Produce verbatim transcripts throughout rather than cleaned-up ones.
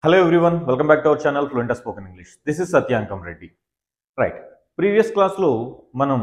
Hello everyone, welcome back to our channel Fluent Spoken English. This is Satyankam Reddy. Right. Previous class lo manam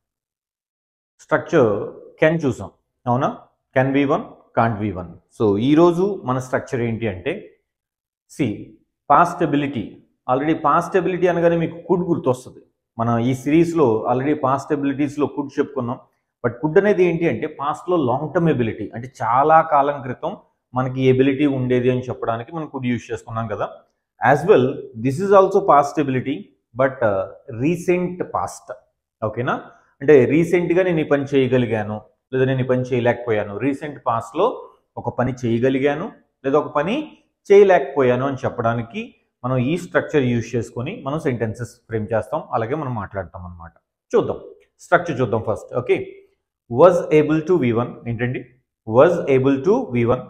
structure can చూసాం అవునా can be one can't be one. So ఈ రోజు మన structure ఏంటి అంటే సి past ability. Already past ability అనగానే మీకు could గుర్తొస్తుంది. మనం ఈ సిరీస్ లో ఆల్రెడీ past abilities లో could చెప్పుకున్నాం. బట్ could అనేది ఏంటి అంటే past లో లాంగ్ టర్మ్ ఎబిలిటీ అంటే చాలా కాలం క్రితం మనకి ఎబిలిటీ ఉండేది అని చెప్పడానికి మనం కుడ్ యూజ్ చేసుకున్నాం కదా. As well this is also past ability but recent past. ఓకేనా, అంటే రీసెంట్గా నేను ఈ పని చేయగలిగాను లేదా నేను ఈ పని చేయలేకపోయాను. రీసెంట్ పాస్ట్లో ఒక పని చేయగలిగాను లేదా ఒక పని చేయలేకపోయాను అని చెప్పడానికి మనం ఈ స్ట్రక్చర్ యూజ్ చేసుకొని మనం సెంటెన్సెస్ ఫ్రేమ్ చేస్తాం, అలాగే మనం మాట్లాడతాం అనమాట. చూద్దాం స్ట్రక్చర్ చూద్దాం first. Okay, was able to V one ఏంటండి? Was able to V one.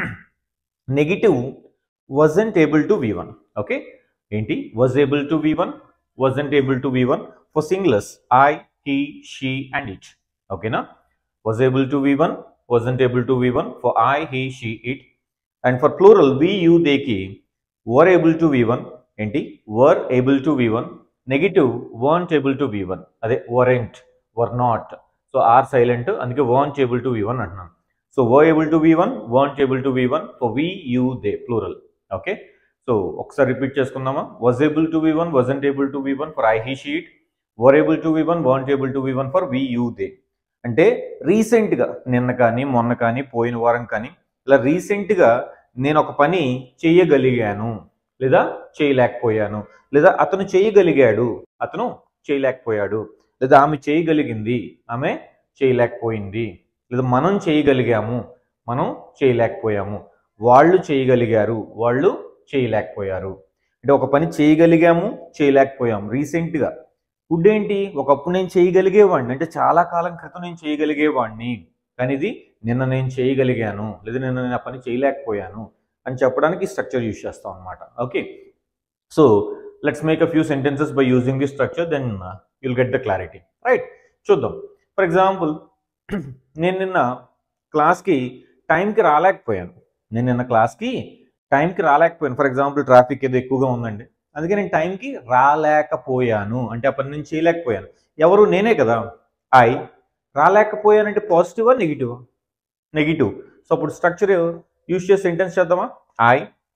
Negative wasn't able to v one. Okay, ఏంటి was able to v one, wasn't able to v one for singulars I, he, she and it. ఓకేనా, was able to v one, wasn't able to v one for I, he, she, it. And for plural we, you, they కి were able to v one ఏంటి were able to v one, negative weren't able to v one, అదే weren't, were not. So or silent, అందుకే weren't able to v one అంటున్నాను. So were able to v one, weren't able to v one for we, you, they, plural. Okay, so ఒకసారి repeat చేసుకుందామా? was able to v one, wasn't able to v one for I, he, she, it. were able to v one, weren't able to v one for we, you, they. అంటే రీసెంట్గా నిన్న కానీ మొన్న కానీ పోయిన వారం కానీ ఇలా రీసెంట్గా నేను ఒక పని చేయగలిగాను లేదా చేయలేకపోయాను, లేదా అతను చేయగలిగాడు అతను చేయలేకపోయాడు, లేదా ఆమె చేయగలిగింది ఆమె చేయలేకపోయింది, లేదా మనం చేయగలిగాము మనం చేయలేకపోయాము, వాళ్ళు చేయగలిగారు వాళ్ళు చేయలేకపోయారు. అంటే ఒక పని చేయగలిగాము చేయలేకపోయాము రీసెంట్గా. కుడ్ ఏంటి? ఒకప్పుడు నేను చేయగలిగేవాడిని, అంటే చాలా కాలం క్రితం నేను చేయగలిగేవాడిని, కానీ ఇది నిన్న నేను చేయగలిగాను లేదా నిన్న నేను ఆ పని చేయలేకపోయాను అని చెప్పడానికి స్ట్రక్చర్ యూజ్ చేస్తాం అనమాట. Okay, so let's make a few sentences by using the structure, then you'll get the clarity. Right, చూద్దాం. ఫర్ ఎగ్జాంపుల్, నేను నిన్న క్లాస్కి టైంకి రాలేకపోయాను నేను నిన్న క్లాస్కి టైంకి రాలేకపోయాను ఫర్ ఎగ్జాంపుల్ ట్రాఫిక్ ఏదో ఎక్కువగా ఉందండి, అందుకే నేను టైంకి రాలేకపోయాను అంటే ఆ పని నేను చేయలేకపోయాను. ఎవరు? నేనే కదా. ఐ. రాలేకపోయానంటే పాజిటివా నెగిటివా? నెగిటివ్. సో అప్పుడు స్ట్రక్చర్ యూజ్ చేసి సెంటెన్స్ చేద్దామా? ఐ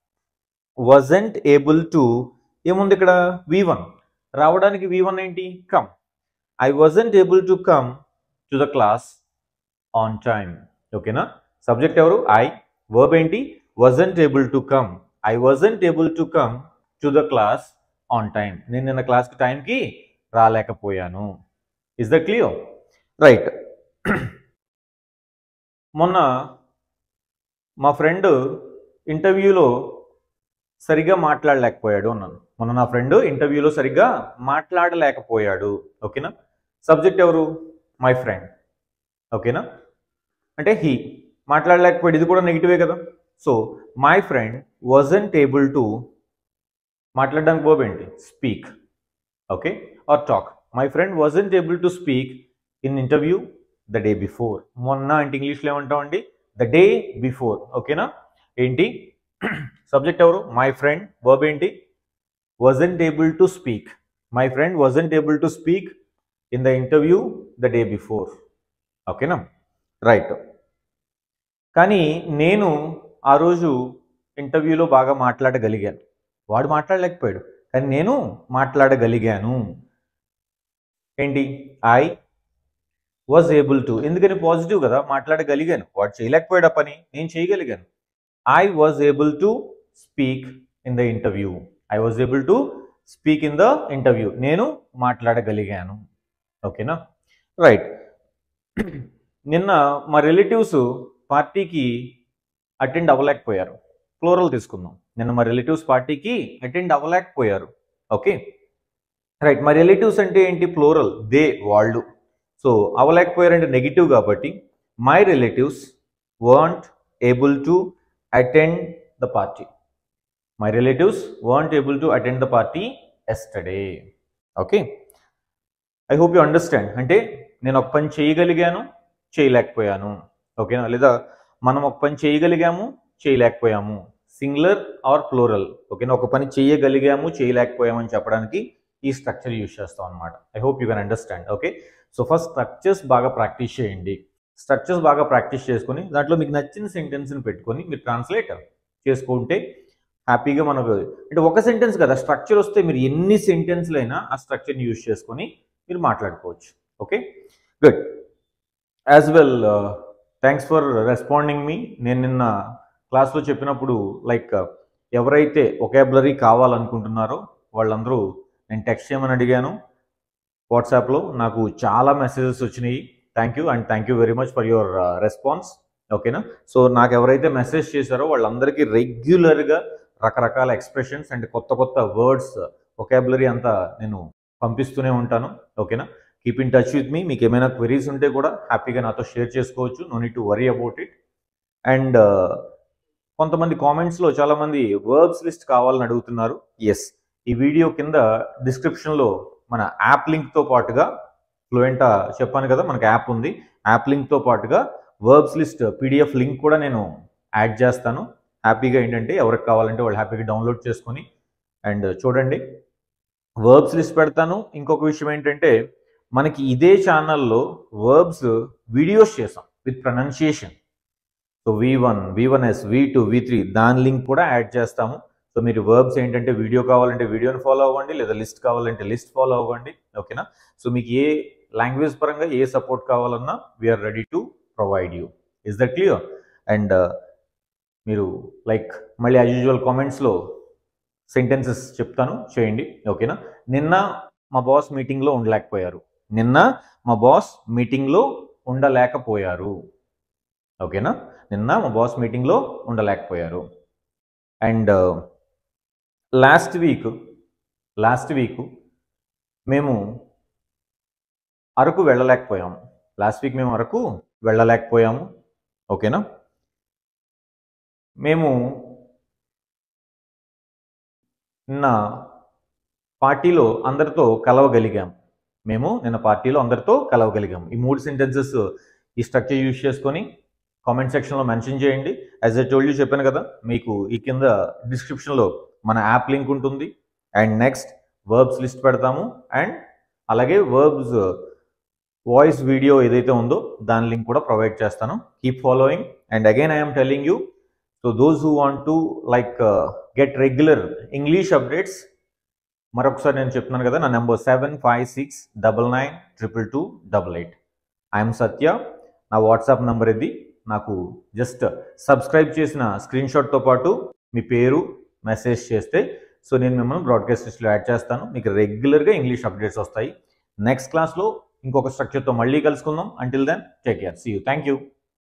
వాజంట్ ఏబుల్ టు, ఏముంది ఇక్కడ? V one. రావడానికి వి వన్ ఏంటి? Come. I wasn't able to come to the class on time. ఓకేనా, సబ్జెక్ట్ ఎవరు? ఐ. వర్బ్ ఏంటి? wasn't able to come. I wasn't able to come to the class on time. నేను నిన్న క్లాస్కి టైంకి రాలేకపోయాను. Is that clear? రైట్. మొన్న మా ఫ్రెండ్ ఇంటర్వ్యూలో సరిగ్గా మాట్లాడలేకపోయాడు అన్నాను. మొన్న నా ఫ్రెండ్ ఇంటర్వ్యూలో సరిగ్గా మాట్లాడలేకపోయాడు. ఓకేనా, సబ్జెక్ట్ ఎవరు? My friend. ఓకేనా, అంటే హీ. మాట్లాడలేకపోయాడు, ఇది కూడా నెగిటివే కదా. So my friend wasn't able to, మాట్లాడడానికి వర్బ్ ఏంటి? Speak. Okay, or talk. My friend wasn't able to speak in interview the day before. మొన్న అంటే ఇంగ్లీష్లో ఏమంటామండి? The day before. ఓకేనా, ఏంటి సబ్జెక్ట్ ఎవరు? My friend. వర్బ్ ఏంటి? Wasn't able to speak. My friend wasn't able to speak in the interview the day before. ఓకేనా, right. కానీ నేను ఆ రోజు ఇంటర్వ్యూలో బాగా మాట్లాడగలిగాను, వాడు మాట్లాడలేకపోయాడు కానీ నేను మాట్లాడగలిగాను. ఏంటి? I was able to. ఎందుకని? పాజిటివ్ కదా, మాట్లాడగలిగాను. వాడు చేయలేకపోయాడు ఆ పని, నేను చేయగలిగాను. I was able to speak in the interview. I was able to speak in the interview. నేను మాట్లాడగలిగాను. ఓకేనా, రైట్. నిన్న మా రిలేటివ్స్ పార్టీకి అటెండ్ అవ్వలేకపోయారు. ప్లూరల్ తీసుకుందాం. నిన్న మా రిలేటివ్స్ పార్టీకి అటెండ్ అవ్వలేకపోయారు. Okay, right. మా రిలేటివ్స్ అంటే ఏంటి? ప్లూరల్, దే, వాళ్ళు. సో అవ్వలేకపోయారు అంటే నెగిటివ్ కాబట్టి my relatives weren't able to attend the party. My relatives weren't able to attend the party yesterday. Okay, I hope you understand. అంటే నేను ఒక పని చేయగలిగాను చేయలేకపోయాను. ఓకేనా, లేదా మనం ఒక పని చేయగలిగాము చేయలేకపోయాము. సింగులర్ ఆర్ ప్లూరల్, ఓకేనా, ఒక పని చేయగలిగాము చేయలేకపోయామని చెప్పడానికి ఈ స్ట్రక్చర్ యూజ్ చేస్తాం అనమాట. I hope you can understand. Okay, so first structures బాగా ప్రాక్టీస్ చేయండి. స్ట్రక్చర్స్ బాగా ప్రాక్టీస్ చేసుకొని దాంట్లో మీకు నచ్చిన సెంటెన్స్ని పెట్టుకొని మీరు ట్రాన్స్లేట్ చేసుకుంటే హ్యాపీగా మనకు, అంటే ఒక సెంటెన్స్ కదా స్ట్రక్చర్ వస్తే మీరు ఎన్ని సెంటెన్స్లు అయినా ఆ స్ట్రక్చర్ని యూజ్ చేసుకొని మీరు మాట్లాడుకోవచ్చు. Okay, good. As well, thanks for responding me. నేను నిన్న క్లాస్లో చెప్పినప్పుడు లైక్ ఎవరైతే ఒకాబులరీ కావాలనుకుంటున్నారో వాళ్ళందరూ నేను టెక్స్ట్ చేయమని అడిగాను వాట్సాప్లో. నాకు చాలా మెసేజెస్ వచ్చినాయి. Thank you and thank you very much for your response. ఓకేనా, సో నాకు ఎవరైతే మెసేజ్ చేశారో వాళ్ళందరికీ రెగ్యులర్గా రకరకాల ఎక్స్ప్రెషన్స్ అండ్ కొత్త కొత్త వర్డ్స్ ఒకాబులరీ అంతా నేను పంపిస్తూనే ఉంటాను. ఓకేనా, keep in touch with me. మీకు ఏమైనా క్వెరీస్ ఉంటే కూడా హ్యాపీగా నాతో షేర్ చేసుకోవచ్చు. No need to worry about it. And కొంతమంది కామెంట్స్లో చాలామంది వర్బ్స్ లిస్ట్ కావాలని అడుగుతున్నారు. ఎస్, ఈ వీడియో కింద డిస్క్రిప్షన్లో మన యాప్ లింక్తో పాటుగా, ఫ్లూయెంటా చెప్పాను కదా మనకు యాప్ ఉంది, యాప్ లింక్తో పాటుగా వర్బ్స్ లిస్ట్ పీడిఎఫ్ లింక్ కూడా నేను యాడ్ చేస్తాను. హ్యాపీగా ఏంటంటే ఎవరికి కావాలంటే వాళ్ళు హ్యాపీగా డౌన్లోడ్ చేసుకొని అండ్ చూడండి. వర్బ్స్ లిస్ట్ పెడతాను. ఇంకొక విషయం ఏంటంటే మనకి ఇదే ఛానల్లో వర్బ్స్ వీడియోస్ చేసాం with pronunciation. So V one, V one S, V two, V three దాని లింక్ కూడా యాడ్ చేస్తాము. సో మీరు వర్బ్స్ ఏంటంటే వీడియో కావాలంటే వీడియోని ఫాలో అవ్వండి, లేదా లిస్ట్ కావాలంటే లిస్ట్ ఫాలో అవ్వండి. ఓకేనా, సో మీకు ఏ లాంగ్వేజ్ పరంగా ఏ సపోర్ట్ కావాలన్నా we're ready to provide you. Is that clear? And మీరు లైక్ మళ్ళీ యాజ్ యూజువల్ కామెంట్స్లో సెంటెన్సెస్ చెప్తాను, చేయండి. ఓకేనా, నిన్న మా బాస్ మీటింగ్లో ఉండలేకపోయారు. నిన్న మా బాస్ మీటింగ్లో ఉండలేకపోయారు. ఓకేనా, నిన్న మా బాస్ మీటింగ్లో ఉండలేకపోయారు. And last week last week మేము అరకు వెళ్ళలేకపోయాము. లాస్ట్ వీక్ మేము అరకు వెళ్ళలేకపోయాము. ఓకేనా, మేము నిన్న పార్టీలో అందరితో కలవగలిగాము. మేము నిన్న పార్టీలో అందరితో కలవగలిగాము. ఈ మూడు సెంటెన్సెస్ ఈ స్ట్రక్చర్ యూజ్ చేసుకొని కామెంట్ సెక్షన్లో మెన్షన్ చేయండి. యాజ్ ఐ టోల్డ్ యూ చెప్పాను కదా, మీకు ఈ కింద డిస్క్రిప్షన్లో మన యాప్ లింక్ ఉంటుంది. అండ్ నెక్స్ట్ వర్బ్స్ లిస్ట్ పెడతాము. అండ్ అలాగే వర్బ్స్ వాయిస్ వీడియో ఏదైతే ఉందో దాని లింక్ కూడా ప్రొవైడ్ చేస్తాను. Keep following. And again I'm telling you, so those who want to like get regular English updates, మరొకసారి నేను చెప్తున్నాను కదా, నా number seven five six double nine triple two double eight. I'm Satya. నా వాట్సాప్ నెంబర్ ఇది. నాకు just subscribe చేసిన screen షాట్తో పాటు మీ పేరు మెసేజ్ చేస్తే సో నేను మిమ్మల్ని బ్రాడ్కాస్ట్ లిస్ట్లో యాడ్ చేస్తాను. మీకు రెగ్యులర్గా ఇంగ్లీష్ అప్డేట్స్ వస్తాయి. నెక్స్ట్ క్లాస్లో ఇంకొక స్ట్రక్చర్తో మళ్ళీ కలుసుకుందాం. Until then take care. See you. Thank you.